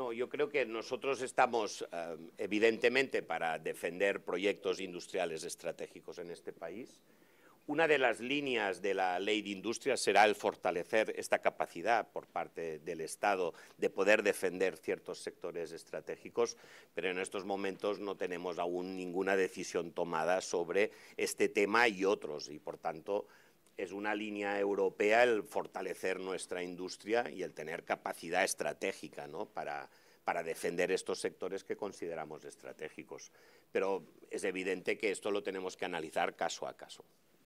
Bueno, yo creo que nosotros estamos, evidentemente, para defender proyectos industriales estratégicos en este país. Una de las líneas de la Ley de Industria será el fortalecer esta capacidad por parte del Estado de poder defender ciertos sectores estratégicos, pero en estos momentos no tenemos aún ninguna decisión tomada sobre este tema y otros, y por tanto es una línea europea el fortalecer nuestra industria y el tener capacidad estratégica, ¿no?, para defender estos sectores que consideramos estratégicos. Pero es evidente que esto lo tenemos que analizar caso a caso.